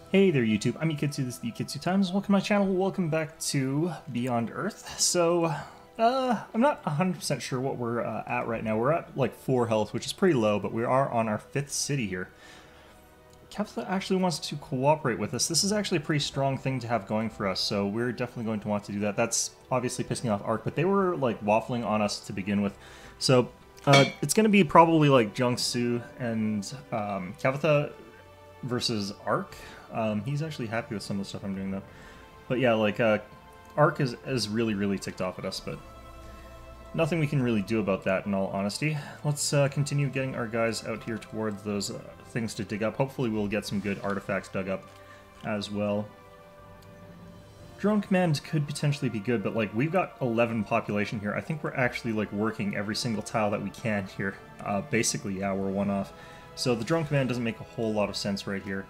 Hey there YouTube, I'm Yukitsu, this is the Yukitsu Times. Welcome to my channel, welcome back to Beyond Earth. So, I'm not 100% sure what we're at right now. We're at like 4 health, which is pretty low, but we are on our 5th city here. Kavitha actually wants to cooperate with us. This is actually a pretty strong thing to have going for us, so we're definitely going to want to do that. That's obviously pissing off Ark, but they were like waffling on us to begin with. So, it's going to be probably like Jungsu and Kavitha versus Ark. He's actually happy with some of the stuff I'm doing though. But yeah, like Ark is really ticked off at us, but nothing we can really do about that in all honesty. Let's continue getting our guys out here towards those things to dig up. Hopefully we'll get some good artifacts dug up as well. Drone command could potentially be good, but like we've got 11 population here. I think we're actually like working every single tile that we can here. Basically, yeah, we're one off. So the drone command doesn't make a whole lot of sense right here.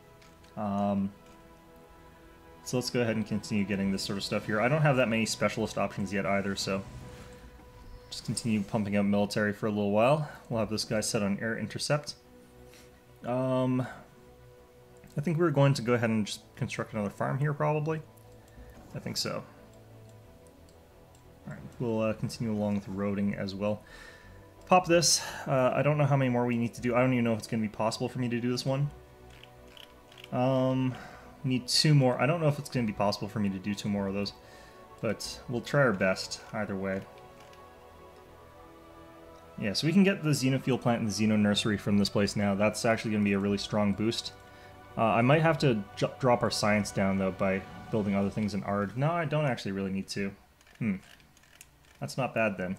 So let's go ahead and continue getting this sort of stuff here. I don't have that many specialist options yet either, so just continue pumping out military for a little while. We'll have this guy set on air intercept. I think we're going to go ahead and just construct another farm here, probably. I think so. Alright, we'll continue along with roading as well. Pop this. I don't know how many more we need to do. I don't even know if it's going to be possible for me to do this one. Need 2 more. I don't know if it's going to be possible for me to do 2 more of those, but we'll try our best either way. Yeah, so we can get the Xenofuel plant and the Xeno Nursery from this place now. That's actually going to be a really strong boost. I might have to drop our science down, though, by building other things in Ard. No, I don't actually really need to. That's not bad, then.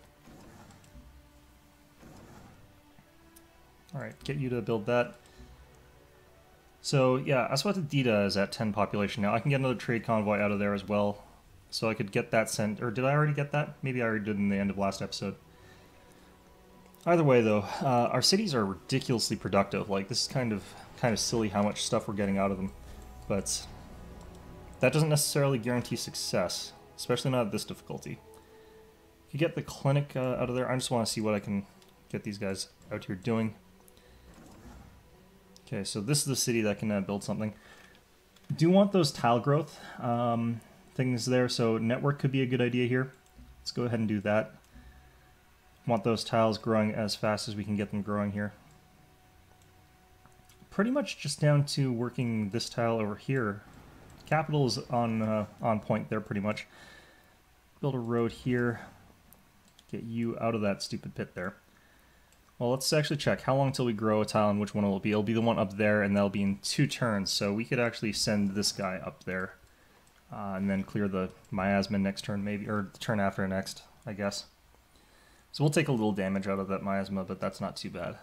Alright, get you to build that. So, yeah, Aswatadita is at 10 population now. I can get another trade convoy out of there as well. So I could get that sent... Or did I already get that? Maybe I already did in the end of last episode. Either way, though, our cities are ridiculously productive. Like, this is kind of silly how much stuff we're getting out of them. But that doesn't necessarily guarantee success, especially not at this difficulty. You get the clinic out of there. I just want to see what I can get these guys out here doing. Okay, so this is the city that can build something. Do want those tile growth things there, so network could be a good idea here. Let's go ahead and do that. Want those tiles growing as fast as we can get them growing here. Pretty much just down to working this tile over here. Capital is on point there pretty much. Build a road here. Get you out of that stupid pit there. Well, let's actually check how long till we grow a tile and which one it will be. It'll be the one up there, and that'll be in 2 turns. So we could actually send this guy up there, and then clear the miasma next turn, maybe, or the turn after next, I guess. So we'll take a little damage out of that miasma, but that's not too bad.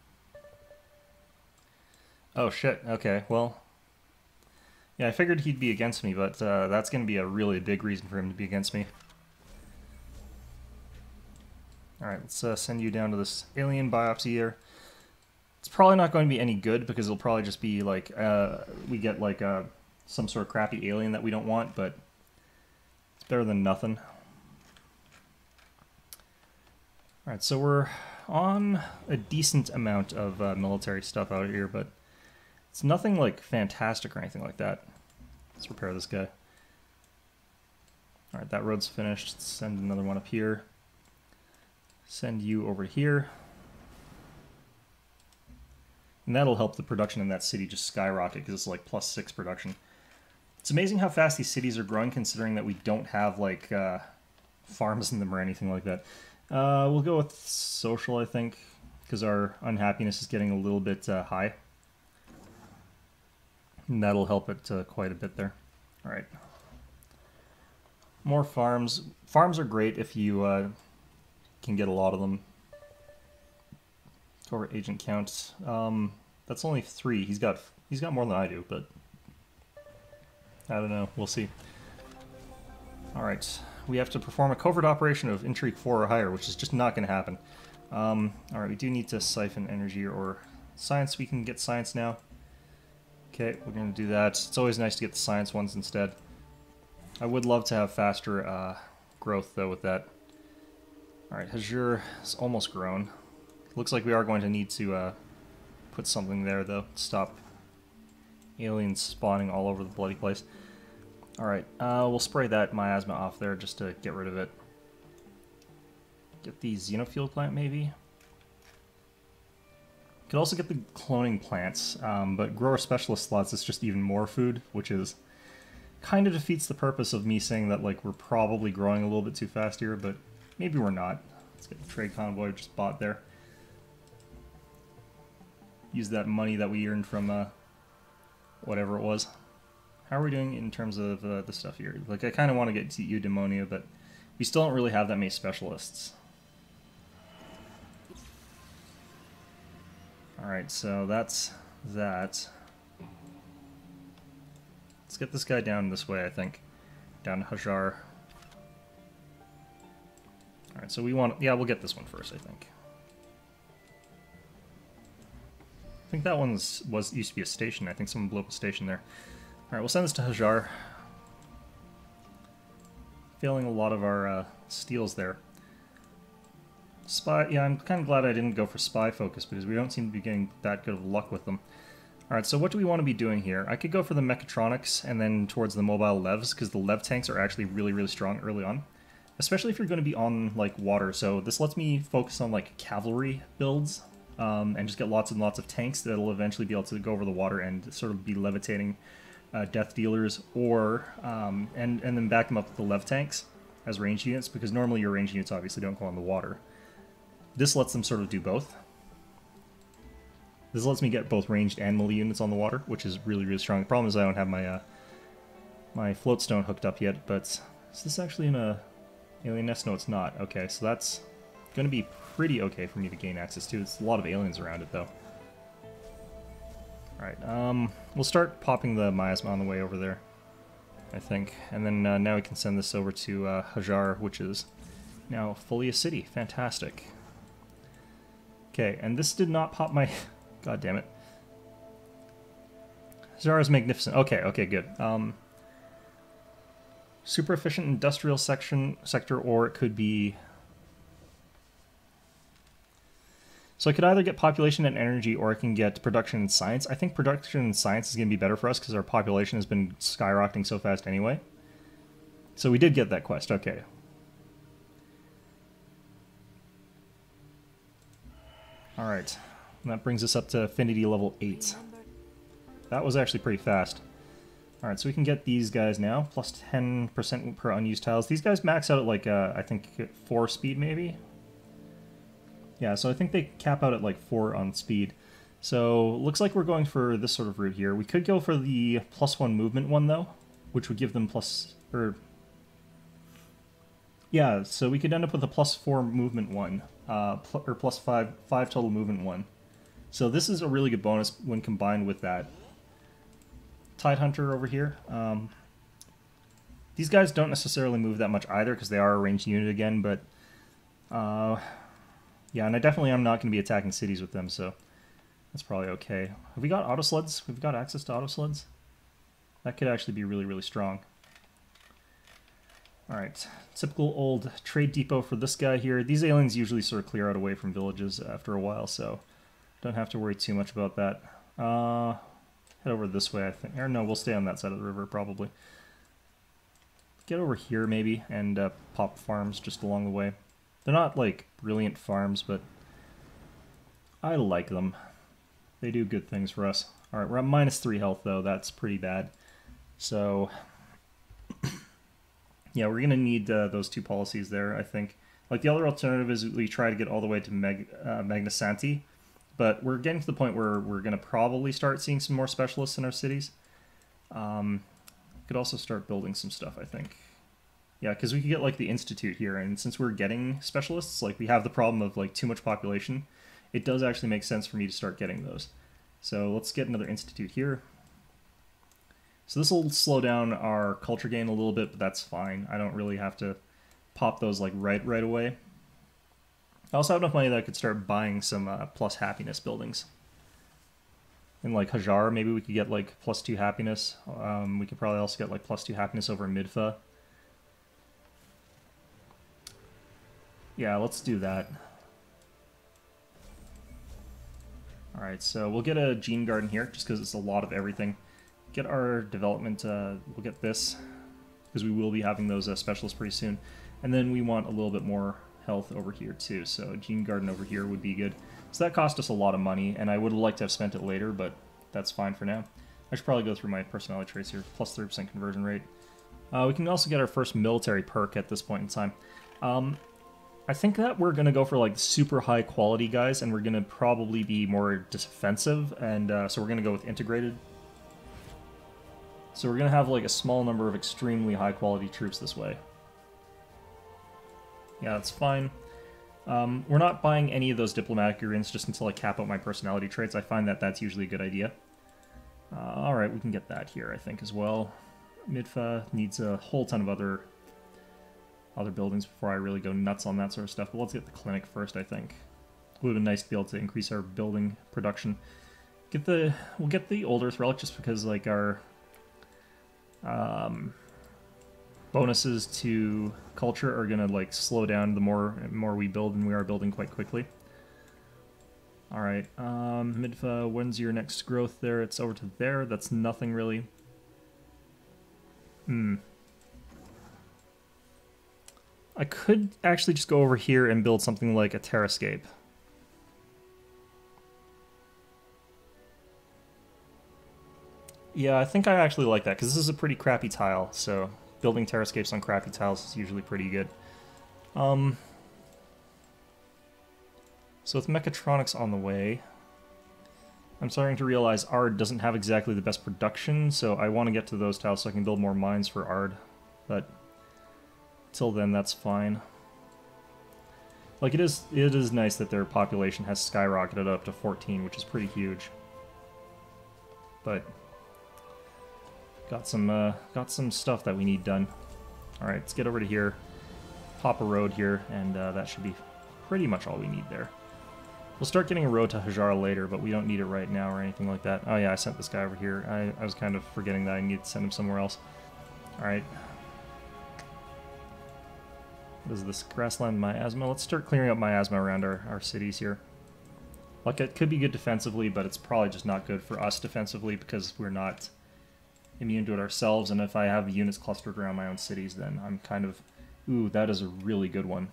Oh shit. Okay. Well, yeah, I figured he'd be against me, but that's going to be a really big reason for him to be against me. Alright, let's send you down to this alien biopsy here. It's probably not going to be any good because it'll probably just be like, we get like some sort of crappy alien that we don't want, but it's better than nothing. Alright, so we're on a decent amount of military stuff out here, but it's nothing like fantastic or anything like that. Let's repair this guy. Alright, that road's finished. Let's send another one up here. Send you over here. And that'll help the production in that city just skyrocket because it's like +6 production. It's amazing how fast these cities are growing considering that we don't have like farms in them or anything like that. We'll go with social, I think, because our unhappiness is getting a little bit high. And that'll help it quite a bit there. Alright. More farms. Farms are great if you... can get a lot of them. Covert agent count. That's only 3. He's got more than I do, but I don't know. We'll see. All right, we have to perform a covert operation of intrigue 4 or higher, which is just not going to happen. All right, we do need to siphon energy or science. We can get science now. Okay, we're going to do that. It's always nice to get the science ones instead. I would love to have faster growth though with that. Alright, Hazur is almost grown. Looks like we are going to need to put something there, though, to stop aliens spawning all over the bloody place. Alright, we'll spray that miasma off there just to get rid of it. Get the xenofuel plant, maybe? Could also get the cloning plants, but grower specialist slots is just even more food, which is kind of defeats the purpose of me saying that like we're probably growing a little bit too fast here, but maybe we're not. Let's get the trade convoy just bought there. Use that money that we earned from whatever it was. How are we doing in terms of the stuff here? Like, I kind of want to get to Eudaimonia, but we still don't really have that many specialists. Alright, so that's that. Let's get this guy down this way, I think. Down to Hajar. Alright, so we want... Yeah, we'll get this one first, I think. I think that one used to be a station. I think someone blew up a station there. Alright, we'll send this to Hajar. Failing a lot of our steals there. Spy, yeah, I'm kind of glad I didn't go for spy focus because we don't seem to be getting that good of luck with them. Alright, so what do we want to be doing here? I could go for the mechatronics and then towards the mobile levs because the lev tanks are actually really, really strong early on. Especially if you're going to be on, like, water. So this lets me focus on, like, cavalry builds and just get lots and lots of tanks that'll eventually be able to go over the water and sort of be levitating death dealers, or and then back them up with the lev tanks as ranged units, because normally your ranged units obviously don't go on the water. This lets them sort of do both. This lets me get both ranged and melee units on the water, which is really, really strong. The problem is I don't have my my floatstone hooked up yet, but is this actually in a alien nest? No, it's not. Okay, so that's going to be pretty okay for me to gain access to. It's a lot of aliens around it, though. Alright, we'll start popping the miasma on the way over there, I think. And then now we can send this over to Hajar, which is now fully a city. Fantastic. Okay, and this did not pop my... God damn it. Hajar is magnificent. Okay, okay, good. Super efficient industrial sector, or it could be... So I could either get population and energy, or I can get production and science. I think production and science is going to be better for us because our population has been skyrocketing so fast anyway. So we did get that quest, okay. Alright, and that brings us up to affinity level 8. That was actually pretty fast. Alright, so we can get these guys now, plus 10% per unused tiles. These guys max out at like, I think 4 speed maybe? Yeah, so I think they cap out at like 4 on speed. So looks like we're going for this sort of route here. We could go for the +1 movement one though, which would give them yeah, so we could end up with a +4 movement one, or +5 total movement one. So this is a really good bonus when combined with that Tidehunter over here. These guys don't necessarily move that much either because they are a ranged unit again, but yeah, and I definitely am not going to be attacking cities with them, so that's probably okay. Have we got autosleds? We've got access to autosleds? That could actually be really, really strong. Alright, typical old trade depot for this guy here. These aliens usually sort of clear out away from villages after a while, so don't have to worry too much about that. Head over this way, I think. Or no, we'll stay on that side of the river, probably. Get over here, maybe, and pop farms just along the way. They're not, like, brilliant farms, but I like them. They do good things for us. Alright, we're at -3 health, though. That's pretty bad. So, yeah, we're going to need those 2 policies there, I think. Like, the other alternative is we try to get all the way to Magnasanti, but we're getting to the point where we're going to probably start seeing some more specialists in our cities. Could also start building some stuff, I think. Yeah, because we could get, like, the Institute here, and since we're getting specialists, like, we have the problem of, like, too much population, it does actually make sense for me to start getting those. So let's get another Institute here. So this will slow down our culture gain a little bit, but that's fine. I don't really have to pop those, like, right away. I also have enough money that I could start buying some plus happiness buildings. In, like, Hajar, maybe we could get, like, +2 happiness. We could probably also get, like, +2 happiness over Midfa. Yeah, let's do that. Alright, so we'll get a gene garden here, just because it's a lot of everything. get our development, we'll get this, because we will be having those specialists pretty soon. And then we want a little bit more health over here too, so Gene Garden over here would be good. So that cost us a lot of money, and I would have liked to have spent it later, but that's fine for now. I should probably go through my personality traits here. Plus 30% conversion rate. We can also get our first military perk at this point in time. I think that we're going to go for like super high quality guys, and we're going to probably be more defensive, and so we're going to go with integrated. So we're going to have like a small number of extremely high quality troops this way. Yeah, that's fine. We're not buying any of those diplomatic agreements just until I cap out my personality traits. I find that that's usually a good idea. Alright, we can get that here, I think, as well. Midfa needs a whole ton of other buildings before I really go nuts on that sort of stuff. But let's get the clinic first, I think. It would have been nice to be able to increase our building production. We'll get the Old Earth Relic just because, like, our bonuses to culture are gonna like slow down the more we build, and we are building quite quickly. All right, Midfa, when's your next growth there? It's over to there. That's nothing really. I could actually just go over here and build something like a terrascape. Yeah, I think I actually like that, because this is a pretty crappy tile, so building terrascapes on crappy tiles is usually pretty good. So with mechatronics on the way, I'm starting to realize Ard doesn't have exactly the best production, so I want to get to those tiles so I can build more mines for Ard. But till then, that's fine. Like, it is nice that their population has skyrocketed up to 14, which is pretty huge. But got some stuff that we need done. All right, let's get over to here, pop a road here, and that should be pretty much all we need there. We'll start getting a road to Hajar later, but we don't need it right now or anything like that. Oh yeah, I sent this guy over here. I was kind of forgetting that I need to send him somewhere else. All right. What is this? Grassland miasma? Let's start clearing up miasma around our cities here. Like, it could be good defensively, but it's probably just not good for us defensively because we're not immune to it ourselves, and if I have units clustered around my own cities, then I'm kind of... Ooh, that is a really good one.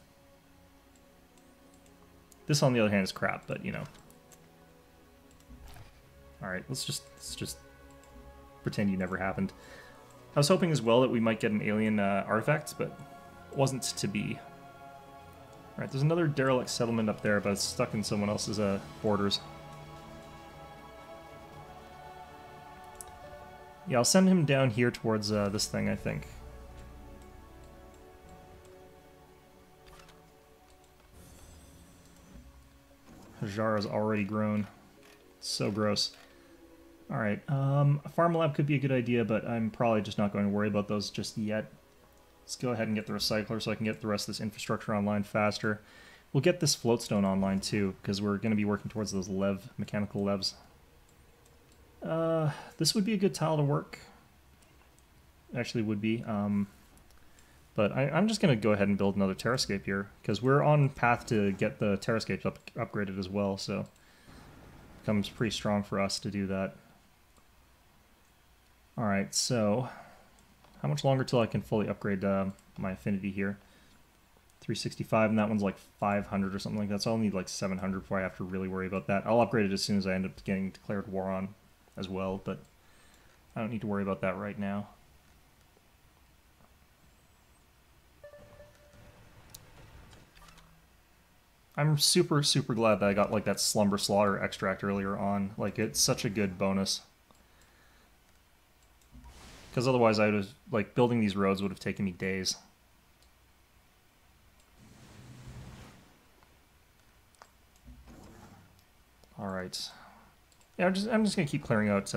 This, on the other hand, is crap, but, you know. Alright, let's just pretend you never happened. I was hoping as well that we might get an alien artifact, but it wasn't to be. Alright, there's another derelict settlement up there, but it's stuck in someone else's borders. Yeah, I'll send him down here towards this thing, I think. Hajar has already grown. So gross. Alright, a farm lab could be a good idea, but I'm probably just not going to worry about those just yet. Let's go ahead and get the recycler so I can get the rest of this infrastructure online faster. We'll get this floatstone online too, because we're going to be working towards those mechanical levs. This would be a good tile to work. Actually would be. But I'm just going to go ahead and build another terrascape here, because we're on path to get the terrascapes upgraded as well, so it becomes pretty strong for us to do that. Alright, so how much longer till I can fully upgrade my affinity here? 365, and that one's like 500 or something like that, so I'll need like 700 before I have to really worry about that. I'll upgrade it as soon as I end up getting declared war on as well, but I don't need to worry about that right now. I'm super glad that I got like that Slumber Slaughter extract earlier on. Like, it's such a good bonus. Because otherwise I would have, like, building these roads would have taken me days. Alright. Yeah, I'm just gonna keep clearing out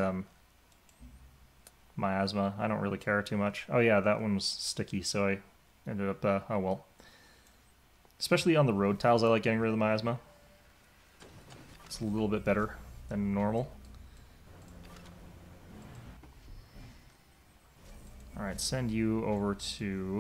miasma. I don't really care too much. Oh yeah, that one was sticky, so I ended up, oh well. Especially on the road tiles, I like getting rid of the miasma. It's a little bit better than normal. Alright, send you over to...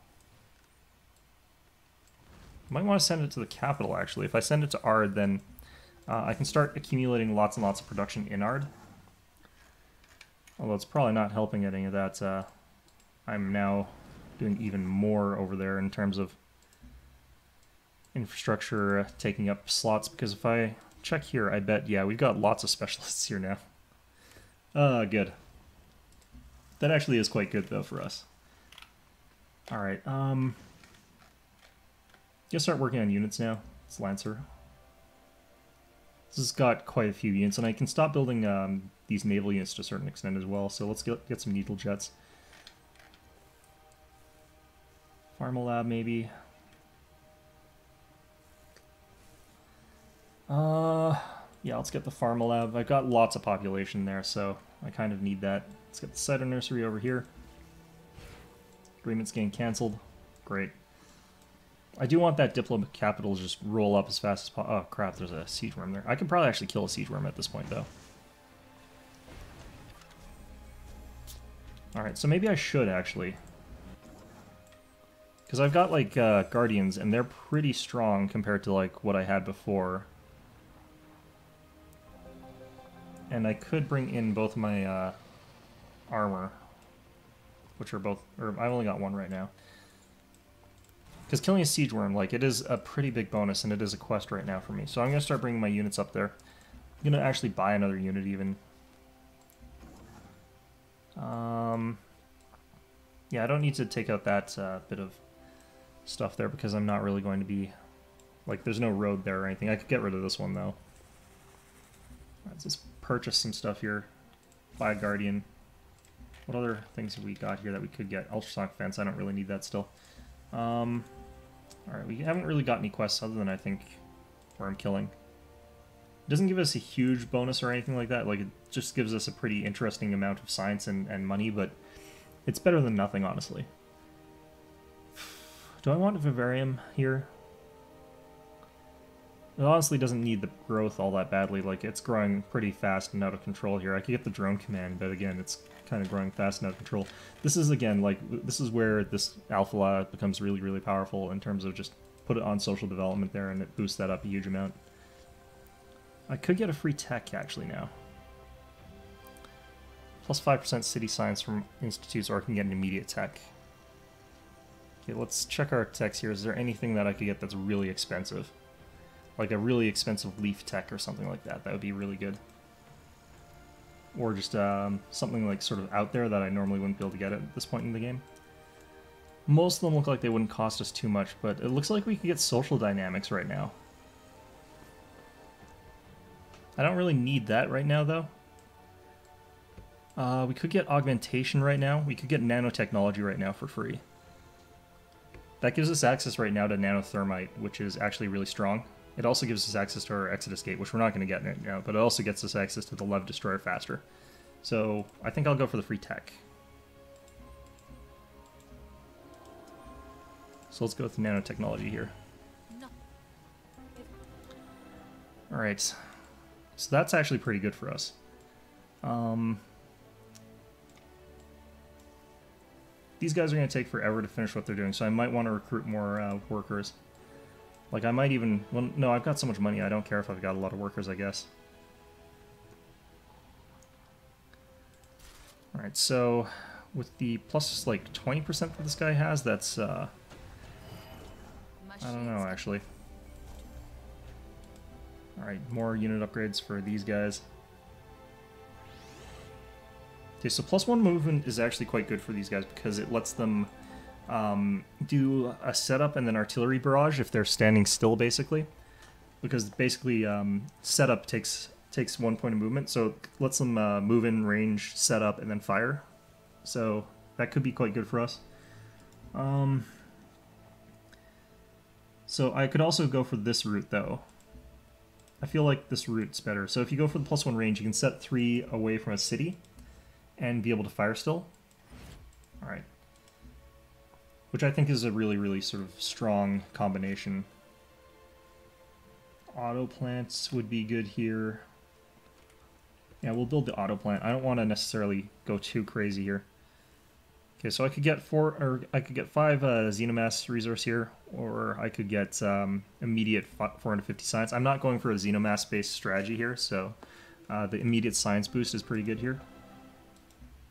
I might want to send it to the capital, actually. If I send it to Ard, then I can start accumulating lots and lots of production in Ard. Although it's probably not helping any of that. I'm now doing even more over there in terms of infrastructure taking up slots, because if I check here, I bet, yeah, we've got lots of specialists here now. Good. That actually is quite good, though, for us. Alright, gonna start working on units now. It's Lancer. This has got quite a few units, and I can stop building these naval units to a certain extent as well, so let's get some needle jets. Pharma maybe. Yeah, let's get the Pharma Lab. I've got lots of population there, so I kind of need that. Let's get the Cider Nursery over here. Agreement's getting cancelled. Great. I do want that diplomatic capital to just roll up as fast as possible. Oh crap, there's a siege worm there. I can probably actually kill a siege worm at this point, though. Alright, so maybe I should, actually. Because I've got, like, Guardians, and they're pretty strong compared to, like, what I had before. And I could bring in both my armor, which are both, or I've only got one right now. Because killing a siege worm, like, it is a pretty big bonus, and it is a quest right now for me. So I'm going to start bringing my units up there. I'm going to actually buy another unit even. Yeah, I don't need to take out that bit of stuff there because I'm not really going to be, like, there's no road there or anything. I could get rid of this one, though. Let's just purchase some stuff here. Buy a Guardian. What other things have we got here that we could get? Ultrasonic Fence, I don't really need that still. Alright, we haven't really got any quests other than, I think, where I'm killing. It doesn't give us a huge bonus or anything like that. Like, it just gives us a pretty interesting amount of science and money, but it's better than nothing, honestly. Do I want a Vivarium here? It honestly doesn't need the growth all that badly. Like, it's growing pretty fast and out of control here. I could get the drone command, but again, it's kind of growing fast and out of control. This is, again, like, this is where this Falah becomes really, really powerful in terms of just put it on social development there, and it boosts that up a huge amount. I could get a free tech, actually, now. Plus 5% city science from institutes, or I can get an immediate tech. Okay, let's check our techs here. Is there anything that I could get that's really expensive? Like a really expensive leaf tech or something like that. That would be really good. Or just something like sort of out there that I normally wouldn't be able to get at this point in the game. Most of them look like they wouldn't cost us too much, but it looks like we could get social dynamics right now. I don't really need that right now, though. We could get augmentation right now. We could get nanotechnology right now for free. That gives us access right now to nanothermite, which is actually really strong. It also gives us access to our Exodus Gate, which we're not going to get right now, but it also gets us access to the Lev Destroyer faster. So I think I'll go for the free tech. So let's go with the nanotechnology here. Alright. So that's actually pretty good for us. These guys are going to take forever to finish what they're doing, so I might want to recruit more workers. Like, I might even... Well, no, I've got so much money, I don't care if I've got a lot of workers, I guess. Alright, so with the plus, like, 20% that this guy has, that's, I don't know, actually. Alright, more unit upgrades for these guys. Okay, so +1 movement is actually quite good for these guys because it lets them do a setup and then artillery barrage if they're standing still, basically. Because basically setup takes 1 point of movement, so it lets them move in range, set up, and then fire. So that could be quite good for us. So I could also go for this route, though. I feel like this route's better. So if you go for the +1 range, you can set 3 away from a city and be able to fire still. Alright. Which I think is a really, really sort of strong combination. Auto plants would be good here. Yeah, we'll build the auto plant. I don't want to necessarily go too crazy here. Okay, so I could get 5 Xenomass resource here, or I could get immediate 450 science. I'm not going for a Xenomass based strategy here, so the immediate science boost is pretty good here.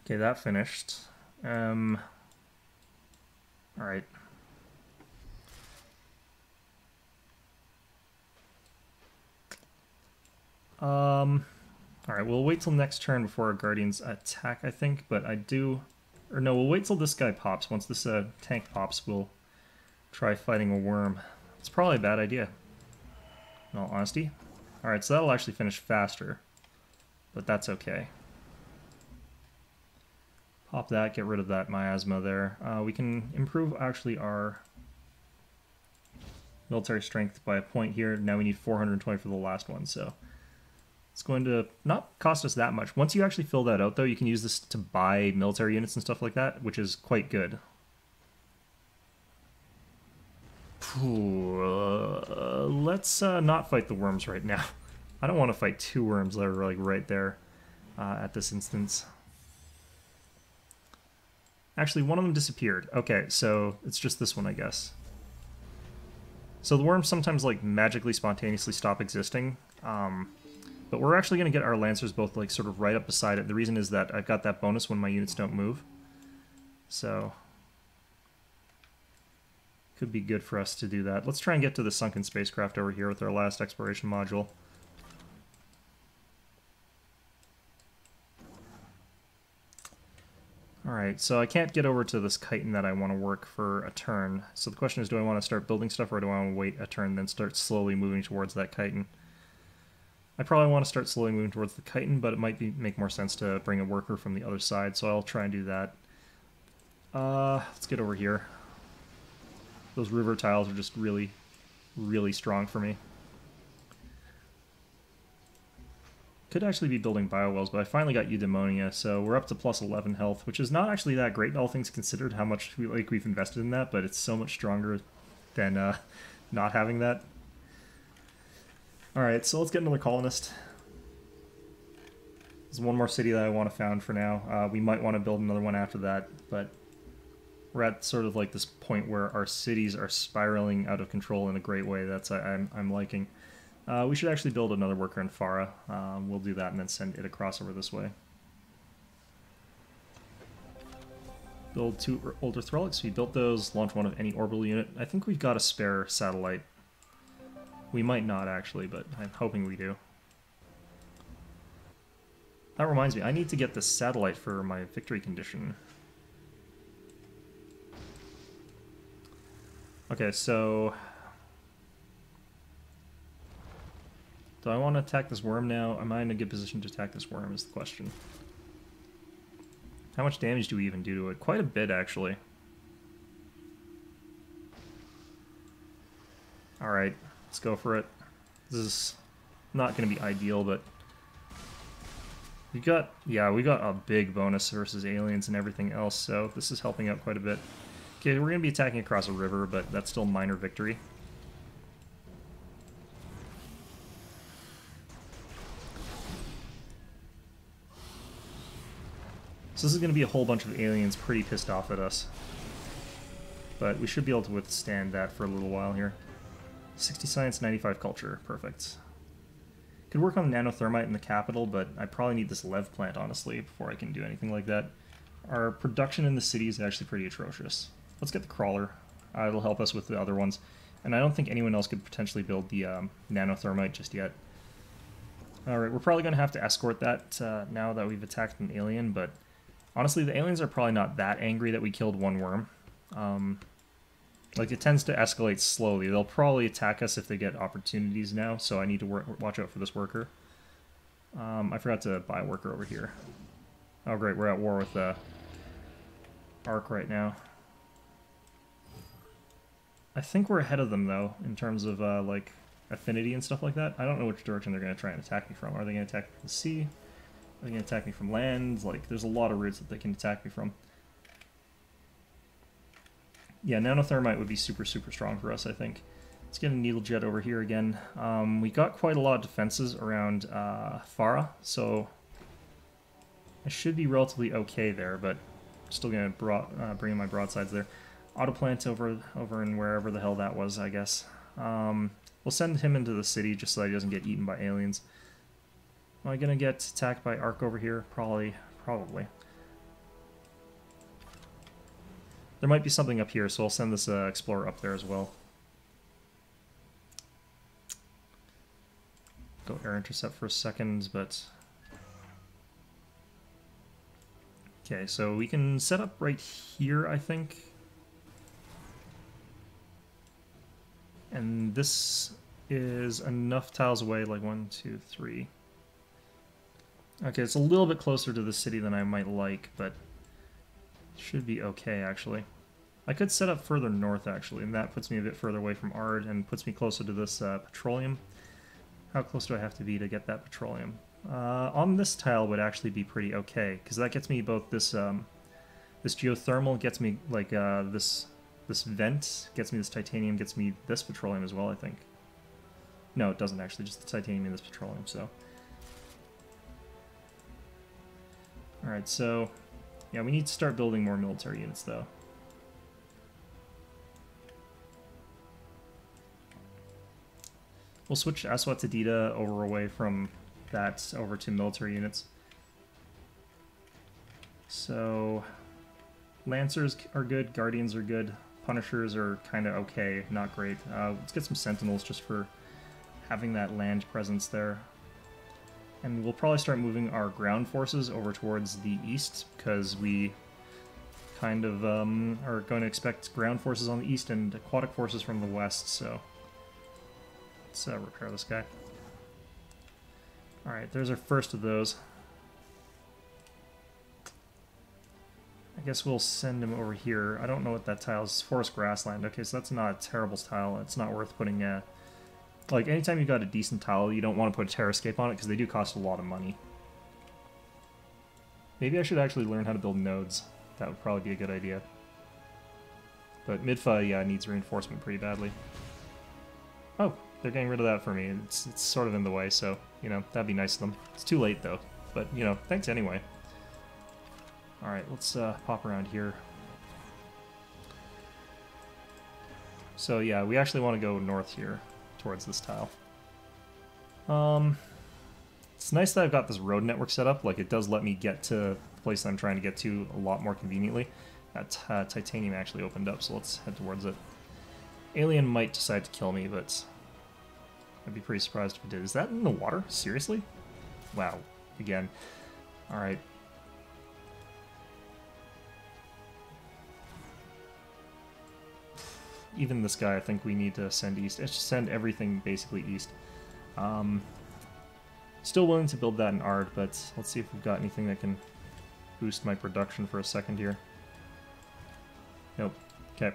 Okay, that finished. Alright. Alright, we'll wait till next turn before our Guardians attack, I think, but I do... Or no, we'll wait till this guy pops. Once this tank pops, we'll try fighting a worm. It's probably a bad idea, in all honesty. Alright, so that'll actually finish faster, but that's okay. Pop that, get rid of that miasma there. We can improve, actually, our military strength by a point here. Now we need 420 for the last one, so... It's going to not cost us that much. Once you actually fill that out, though, you can use this to buy military units and stuff like that, which is quite good. Let's not fight the worms right now. I don't want to fight two worms that are like right there at this instance. Actually, one of them disappeared. Okay, so it's just this one, I guess. So the worms sometimes like magically, spontaneously stop existing. But we're actually going to get our Lancers both like sort of right up beside it. The reason is that I've got that bonus when my units don't move. So could be good for us to do that. Let's try and get to the sunken spacecraft over here with our last exploration module. Alright, so I can't get over to this chitin that I want to work for a turn. So the question is, do I want to start building stuff or do I want to wait a turn then start slowly moving towards that chitin? I probably want to start slowly moving towards the chitin, but it might make more sense to bring a worker from the other side, so I'll try and do that. Let's get over here. Those river tiles are just really, really strong for me. Could actually be building biowells, but I finally got eudaimonia, so we're up to plus 11 health, which is not actually that great, all things considered, how much we've invested in that, but it's so much stronger than not having that. Alright, so let's get another colonist. There's one more city that I want to found for now. We might want to build another one after that, but we're at sort of like this point where our cities are spiraling out of control in a great way. That's I'm liking. We should actually build another worker in Falah. We'll do that and then send it across over this way. Build 2 older Thralics. We built those, launch one of any orbital unit. I think we've got a spare satellite. We might not, actually, but I'm hoping we do. That reminds me, I need to get this satellite for my victory condition. Okay, so... do I want to attack this worm now? Am I in a good position to attack this worm is the question. How much damage do we even do to it? Quite a bit, actually. Alright. Let's go for it. This is not going to be ideal, but we got a big bonus versus aliens and everything else, so this is helping out quite a bit. Okay, we're going to be attacking across a river, but that's still minor victory. So this is going to be a whole bunch of aliens pretty pissed off at us, but we should be able to withstand that for a little while here. 60 science, 95 culture. Perfect. Could work on nanothermite in the capital, but I probably need this lev plant, honestly, before I can do anything like that. Our production in the city is actually pretty atrocious. Let's get the crawler. It'll help us with the other ones. And I don't think anyone else could potentially build the nanothermite just yet. Alright, we're probably going to have to escort that now that we've attacked an alien, but honestly, the aliens are probably not that angry that we killed one worm. Like, it tends to escalate slowly. They'll probably attack us if they get opportunities now, so I need to watch out for this worker. I forgot to buy a worker over here. Oh, great, we're at war with Ark right now. I think we're ahead of them, though, in terms of, like, affinity and stuff like that. I don't know which direction they're going to try and attack me from. Are they going to attack me from the sea? Are they going to attack me from land? Like, there's a lot of routes that they can attack me from. Yeah, nanothermite would be super, super strong for us, I think. Let's get a needle jet over here again. We got quite a lot of defenses around Falah, so I should be relatively okay there, but still going to bring in my broadsides there. Autoplant over in wherever the hell that was, I guess. We'll send him into the city just so that he doesn't get eaten by aliens. Am I going to get attacked by Ark over here? Probably. There might be something up here, so I'll send this explorer up there as well. Go air intercept for a second, but... Okay, so we can set up right here, I think. And this is enough tiles away, like 1, 2, 3. Okay, it's a little bit closer to the city than I might like, but should be okay, actually. I could set up further north, actually, and that puts me a bit further away from Ard and puts me closer to this petroleum. How close do I have to be to get that petroleum? On this tile would actually be pretty okay, because that gets me both this this geothermal, gets me like this vent, gets me this titanium, gets me this petroleum as well, I think. No, it doesn't actually, just the titanium and this petroleum, so... Alright, so... Yeah, we need to start building more military units, though. We'll switch Aswatadita over away from that over to military units. So... Lancers are good, Guardians are good, Punishers are kind of okay, not great. Let's get some Sentinels just for having that land presence there. And we'll probably start moving our ground forces over towards the east, because we kind of are going to expect ground forces on the east and aquatic forces from the west, so let's repair this guy. Alright, there's our first of those. I guess we'll send him over here. I don't know what that tile is. Forest grassland. Okay, so that's not a terrible tile. It's not worth putting a... Like, anytime you've got a decent tile, you don't want to put a terrascape on it, because they do cost a lot of money. Maybe I should actually learn how to build nodes. That would probably be a good idea. But Midfa, yeah, needs reinforcement pretty badly. Oh, they're getting rid of that for me. It's sort of in the way, so, you know, that'd be nice of them. It's too late, though. But, you know, thanks anyway. Alright, let's pop around here. So, yeah, we actually want to go north here, towards this tile. It's nice that I've got this road network set up. Like, it does let me get to the place that I'm trying to get to a lot more conveniently. That titanium actually opened up, so let's head towards it. Alien might decide to kill me, but I'd be pretty surprised if it did. Is that in the water? Seriously? Wow. Again. Alright. Even this guy, I think we need to send east. Let's just send everything basically east. Still willing to build that in Ard, but let's see if we've got anything that can boost my production for a second here. Nope. Okay.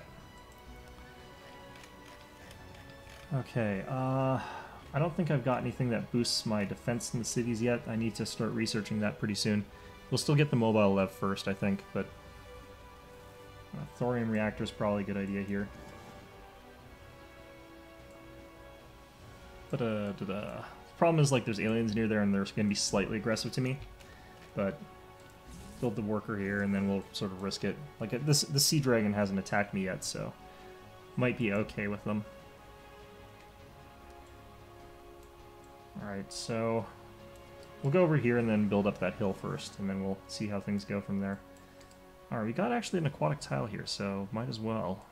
Okay, I don't think I've got anything that boosts my defense in the cities yet. I need to start researching that pretty soon. We'll still get the mobile lev first, I think, but thorium reactor is probably a good idea here. The problem is, like, there's aliens near there and they're going to be slightly aggressive to me, but build the worker here and then we'll sort of risk it. Like, the Sea Dragon hasn't attacked me yet, so might be okay with them. Alright, so we'll go over here and then build up that hill first, and then we'll see how things go from there. Alright, we got actually an aquatic tile here, so might as well.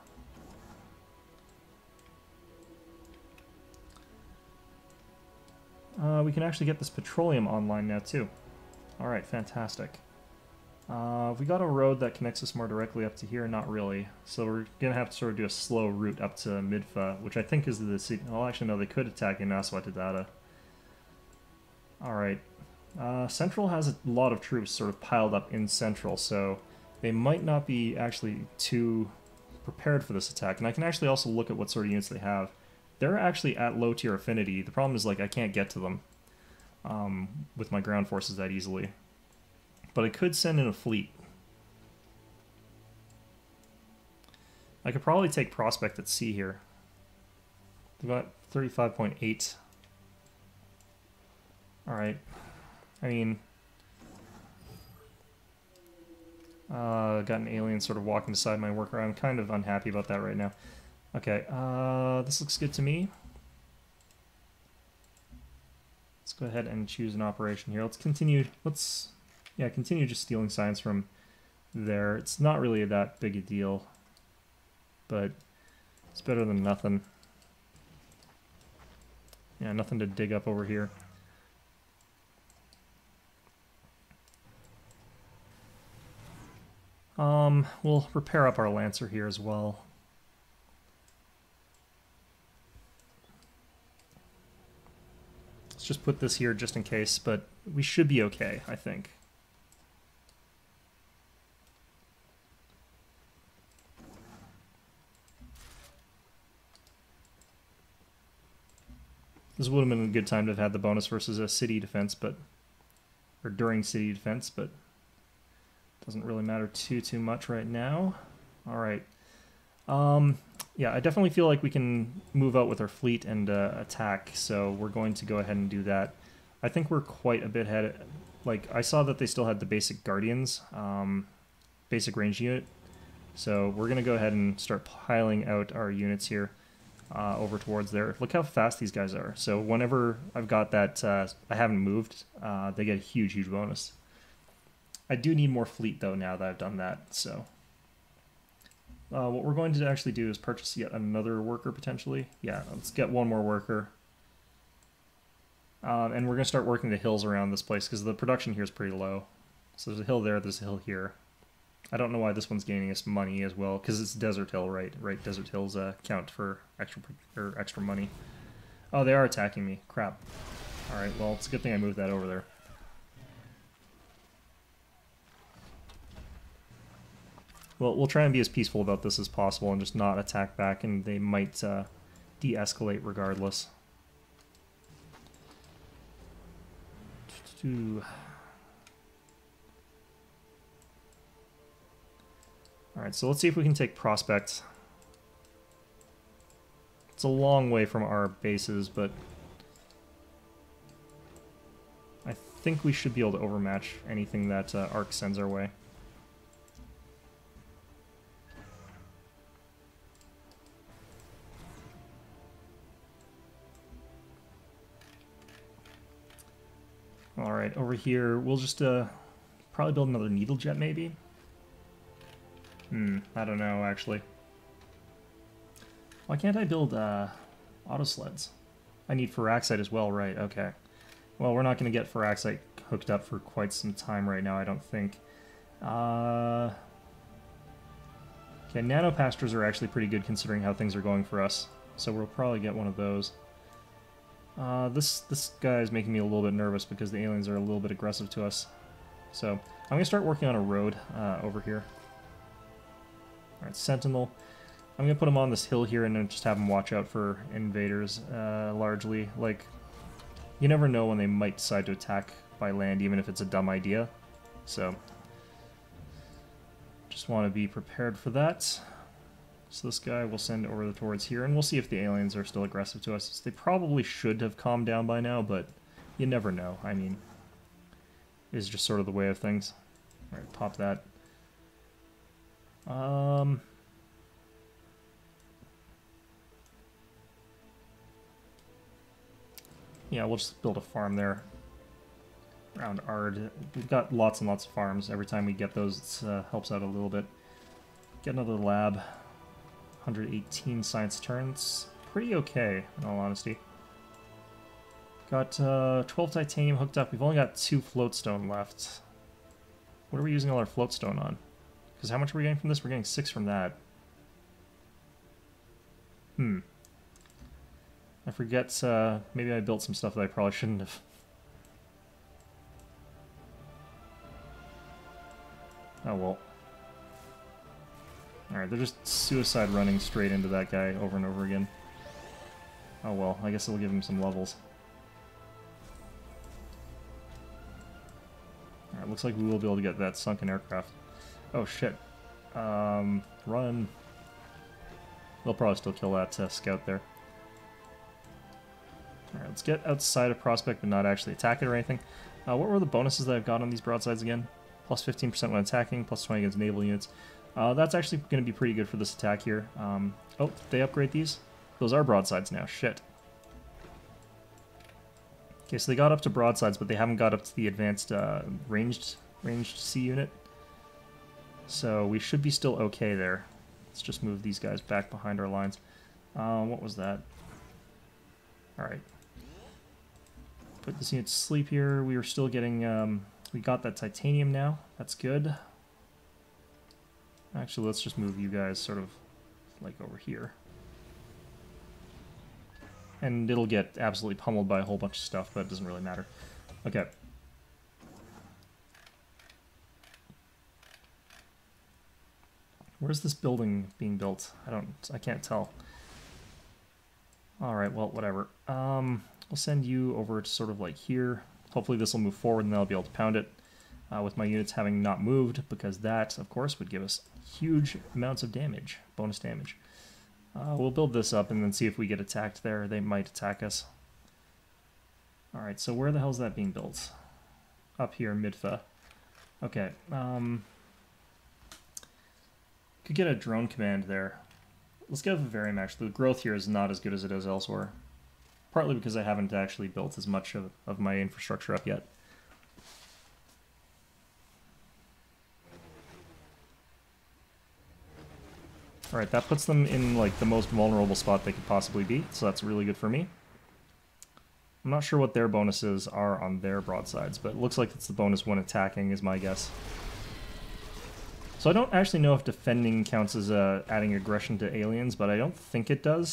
We can actually get this petroleum online now, too. Alright, fantastic. We got a road that connects us more directly up to here? Not really. So we're going to have to sort of do a slow route up to Midfa, which I think is the city. Well, actually, no, they could attack in Aswatadata. Alright. Central has a lot of troops sort of piled up in Central, so they might not be actually too prepared for this attack. And I can actually also look at what sort of units they have. They're actually at low tier affinity. The problem is, like, I can't get to them with my ground forces that easily. But I could send in a fleet. I could probably take Prospect at sea here. They've got 35.8. Alright. I mean... got an alien sort of walking beside my worker. I'm kind of unhappy about that right now. Okay, this looks good to me. Let's go ahead and choose an operation here. Let's continue, continue just stealing science from there. It's not really that big a deal. but it's better than nothing. Yeah, nothing to dig up over here. We'll repair up our Lancer here as well. Let's just put this here just in case, but we should be okay, I think. This would have been a good time to have had the bonus versus a city defense, but or during city defense, but doesn't really matter too much right now. All right. Yeah, I definitely feel like we can move out with our fleet and attack, so we're going to go ahead and do that. I think we're quite a bit ahead. Like, I saw that they still had the basic Guardians, basic range unit, so we're going to go ahead and start piling out our units here over towards there. Look how fast these guys are. So whenever I've got that, I haven't moved, they get a huge bonus. I do need more fleet, though, now that I've done that, so... what we're going to actually do is purchase yet another worker, potentially. Yeah, let's get one more worker. And we're going to start working the hills around this place, because the production here is pretty low. So there's a hill there, there's a hill here. I don't know why this one's gaining us money as well, because it's Desert Hill, right? Right, Desert Hills count for extra money. Oh, they are attacking me. Crap. Alright, well, it's a good thing I moved that over there. Well, we'll try and be as peaceful about this as possible and just not attack back, and they might de-escalate regardless. Alright, so let's see if we can take Prospect. It's a long way from our bases, but I think we should be able to overmatch anything that Arc sends our way. Alright, over here, we'll just probably build another needle jet, maybe? I don't know, actually. Why can't I build autosleds? I need Firaxite as well, right, okay. Well, we're not going to get Firaxite hooked up for quite some time right now, I don't think. Okay, nanopastors are actually pretty good considering how things are going for us, so we'll probably get one of those. This guy is making me a little bit nervous because the aliens are a little bit aggressive to us. So, I'm going to start working on a road over here. Alright, Sentinel. I'm going to put him on this hill here and then just have him watch out for invaders, largely. Like, you never know when they might decide to attack by land, even if it's a dumb idea. So, just want to be prepared for that. So this guy we'll send over towards here, and we'll see if the aliens are still aggressive to us. They probably should have calmed down by now, but you never know. I mean, it's just sort of the way of things. Alright, pop that. Yeah, we'll just build a farm there around Ard. We've got lots and lots of farms. Every time we get those, it helps out a little bit. Get another lab. 118 science turns. Pretty okay, in all honesty. Got 12 titanium hooked up. We've only got 2 floatstone left. What are we using all our floatstone on? Because how much are we getting from this? We're getting 6 from that. I forget, maybe I built some stuff that I probably shouldn't have. Oh well. Alright, they're just suicide running straight into that guy over and over again. Oh well, I guess it'll give him some levels. Alright, looks like we will be able to get that sunken aircraft. Oh shit. Run. They'll probably still kill that scout there. Alright, let's get outside of Prospect but not actually attack it or anything. What were the bonuses that I've got on these broadsides again? Plus 15% when attacking, plus 20 against naval units. That's actually going to be pretty good for this attack here. Oh, they upgrade these? Those are broadsides now, shit. Okay, so they got up to broadsides, but they haven't got up to the advanced ranged C unit. So we should be still okay there. Let's Let's just move these guys back behind our lines. What was that? Alright. Put this unit to sleep here. We are still getting... we got that titanium now. That's good. Actually, let's just move you guys sort of like over here. And it'll get absolutely pummeled by a whole bunch of stuff, but it doesn't really matter. Okay. Where's this building being built? I can't tell. Alright, well, whatever. We'll send you over to sort of like here. Hopefully this will move forward and then I'll be able to pound it with my units having not moved, because that, of course, would give us huge amounts of damage, bonus damage. We'll build this up and then see if we get attacked there. They might attack us. Alright, so where the hell is that being built? Up here, Midfa. Okay, could get a drone command there. Let's get a Vivarium, actually. The growth here is not as good as it is elsewhere. Partly because I haven't actually built as much of my infrastructure up yet. Alright, that puts them in like the most vulnerable spot they could possibly be, so that's really good for me. I'm not sure what their bonuses are on their broadsides, but it looks like it's the bonus when attacking is my guess. So I don't actually know if defending counts as adding aggression to aliens, but I don't think it does.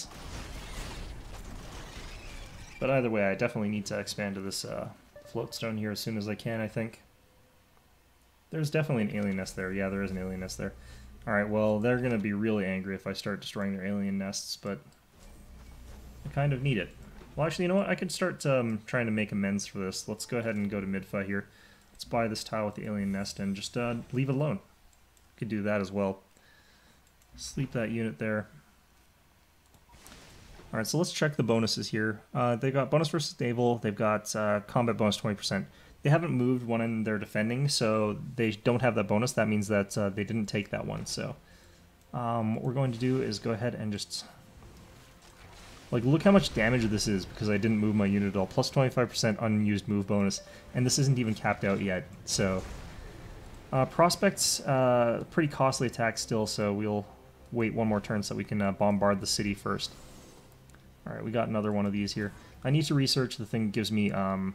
But either way, I definitely need to expand to this floatstone here as soon as I can, I think. There's definitely an alien nest there. Yeah, there is an alien nest there. Alright, well, they're going to be really angry if I start destroying their alien nests, but I kind of need it. Well, actually, you know what? I could start trying to make amends for this. Let's go ahead and go to Midfa here. Let's buy this tile with the alien nest and just leave it alone. Could do that as well. Sleep that unit there. Alright, so let's check the bonuses here. They've got bonus versus naval. They've got combat bonus 20%. They haven't moved one in their defending, so they don't have that bonus. That means that they didn't take that one. So what we're going to do is go ahead and just... Like, look how much damage this is because I didn't move my unit at all. Plus 25% unused move bonus. And this isn't even capped out yet, so... Prospects, pretty costly attack still, so we'll wait one more turn so that we can bombard the city first. Alright, we got another one of these here. I need to research the thing that gives me...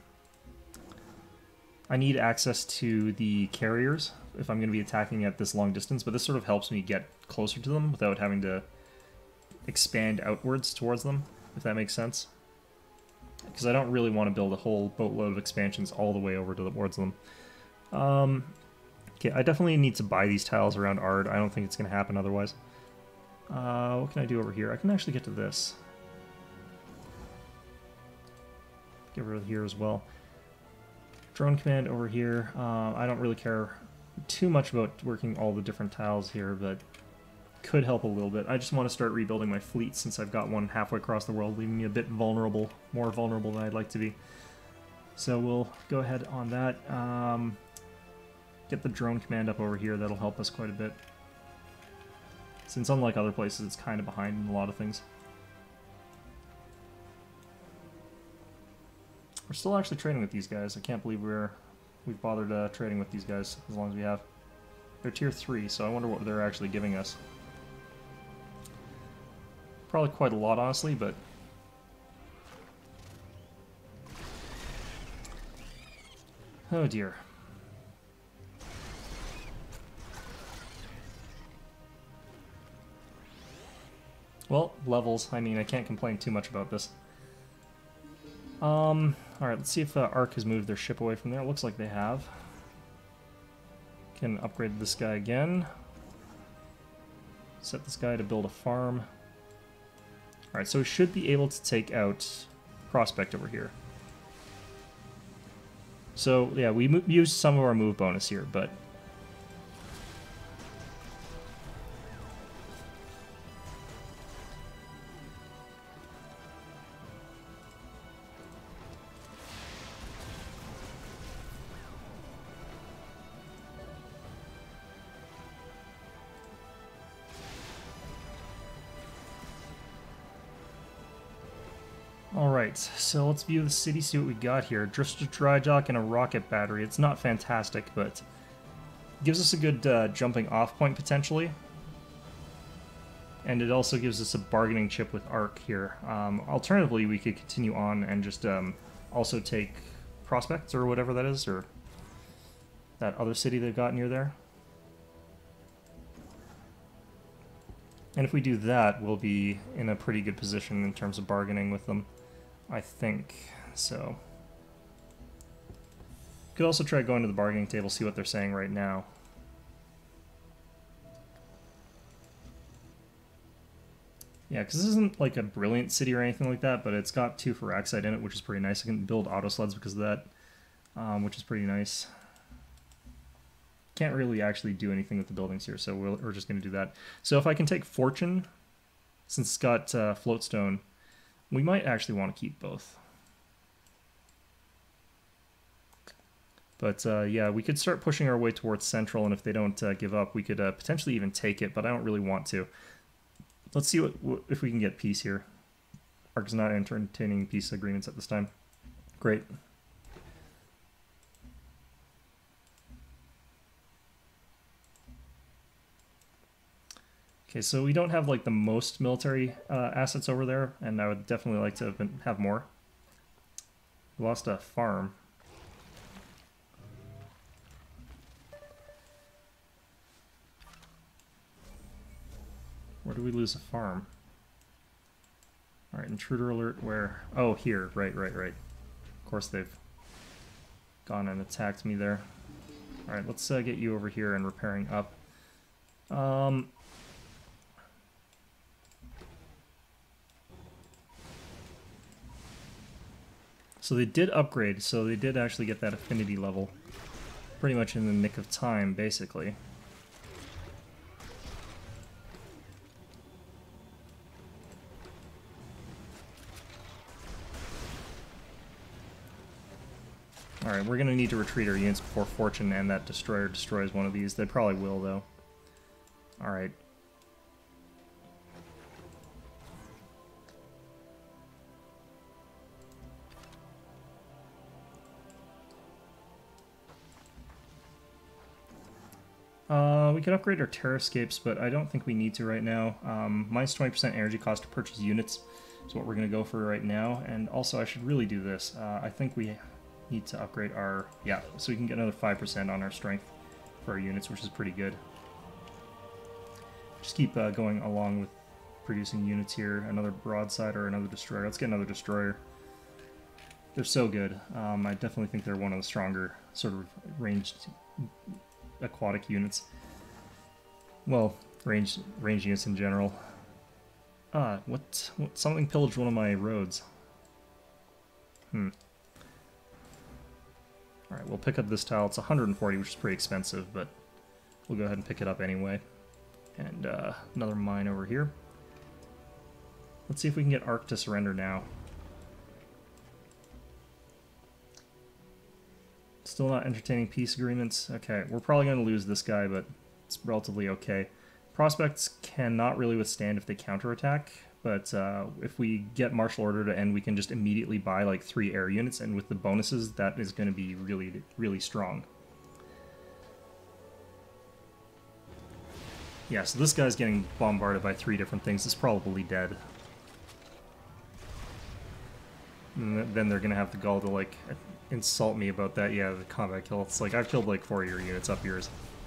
I need access to the carriers if I'm going to be attacking at this long distance, but this sort of helps me get closer to them without having to expand outwards towards them, if that makes sense. Because I don't really want to build a whole boatload of expansions all the way over towards them. Okay, I definitely need to buy these tiles around Ard. I don't think it's going to happen otherwise. What can I do over here? I can actually get to this. Get rid of here as well. Drone command over here. I don't really care too much about working all the different tiles here, but could help a little bit. I just want to start rebuilding my fleet since I've got one halfway across the world, leaving me a bit vulnerable, more vulnerable than I'd like to be. So we'll go ahead on that. Get the drone command up over here. That'll help us quite a bit. Since unlike other places, it's kind of behind in a lot of things. We're still actually trading with these guys. I can't believe we've bothered trading with these guys as long as we have. They're tier 3, so I wonder what they're actually giving us. Probably quite a lot, honestly, but... Oh dear. Well, levels. I mean, I can't complain too much about this. Alright, let's see if Ark has moved their ship away from there. It looks like they have. Can upgrade this guy again. Set this guy to build a farm. Alright, so we should be able to take out Prospect over here. So, yeah, we used some of our move bonus here, but... Alright, so let's view the city, see what we got here. Just a dry dock and a rocket battery. It's not fantastic, but gives us a good jumping off point potentially. And it also gives us a bargaining chip with Arc here. Alternatively, we could continue on and just also take Prospects or whatever that is, or that other city they've got near there. And if we do that, we'll be in a pretty good position in terms of bargaining with them, I think. So, could also try going to the bargaining table, see what they're saying right now. Yeah, because this isn't like a brilliant city or anything like that, but it's got 2 Firaxis in it, which is pretty nice. I can build auto sleds because of that, which is pretty nice. Can't really actually do anything with the buildings here, so we're just going to do that. So if I can take Fortune, since it's got Floatstone, we might actually want to keep both. But yeah, we could start pushing our way towards Central, and if they don't give up, we could potentially even take it, but I don't really want to. Let's see if we can get peace here. Arc's not entertaining peace agreements at this time. Great. Okay, so we don't have like the most military assets over there, and I would definitely like to have more. We lost a farm. Where do we lose a farm? Alright, intruder alert where? Oh, here. Right. Of course they've gone and attacked me there. Alright, let's get you over here and repairing up. So they did upgrade, so they did actually get that affinity level pretty much in the nick of time, basically. Alright, we're going to need to retreat our units before Fortune and that destroyer destroys one of these. They probably will, though. Alright. We could upgrade our terrascapes, but I don't think we need to right now. Minus 20% energy cost to purchase units is what we're going to go for right now. And also, I should really do this. I think we need to upgrade our... Yeah, so we can get another 5% on our strength for our units, which is pretty good. Just keep going along with producing units here. Another broadside or another destroyer. Let's get another destroyer. They're so good. I definitely think they're one of the stronger sort of ranged aquatic units. Well, ranged units in general. What something pillaged one of my roads. Alright, we'll pick up this tile. It's 140, which is pretty expensive, but we'll go ahead and pick it up anyway. And another mine over here. Let's see if we can get Arc to surrender now. Still not entertaining peace agreements. Okay, we're probably going to lose this guy, but it's relatively okay. Prospects cannot really withstand if they counterattack, but if we get martial order to end, we can just immediately buy like 3 air units, and with the bonuses, that is going to be really, really strong. Yeah, so this guy's getting bombarded by 3 different things. It's probably dead. And then they're going to have the gall to, like, insult me about that. Yeah, the combat kill. It's like, I've killed, like, 4 of your units up yours.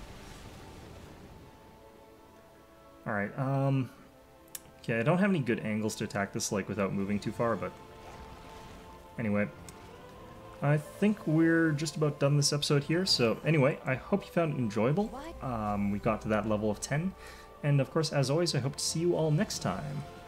Alright, okay, I don't have any good angles to attack this, like, without moving too far, but... Anyway. I think we're just about done this episode here, so anyway, I hope you found it enjoyable. We got to that level of 10, and of course, as always, I hope to see you all next time.